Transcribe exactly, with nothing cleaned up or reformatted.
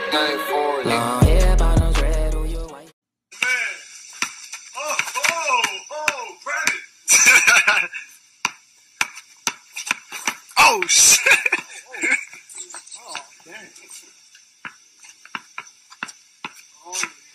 Long hair, bottoms red on your white. Man. Oh, oh, oh, Brandon. Oh, shit. Oh, oh, dang. Oh,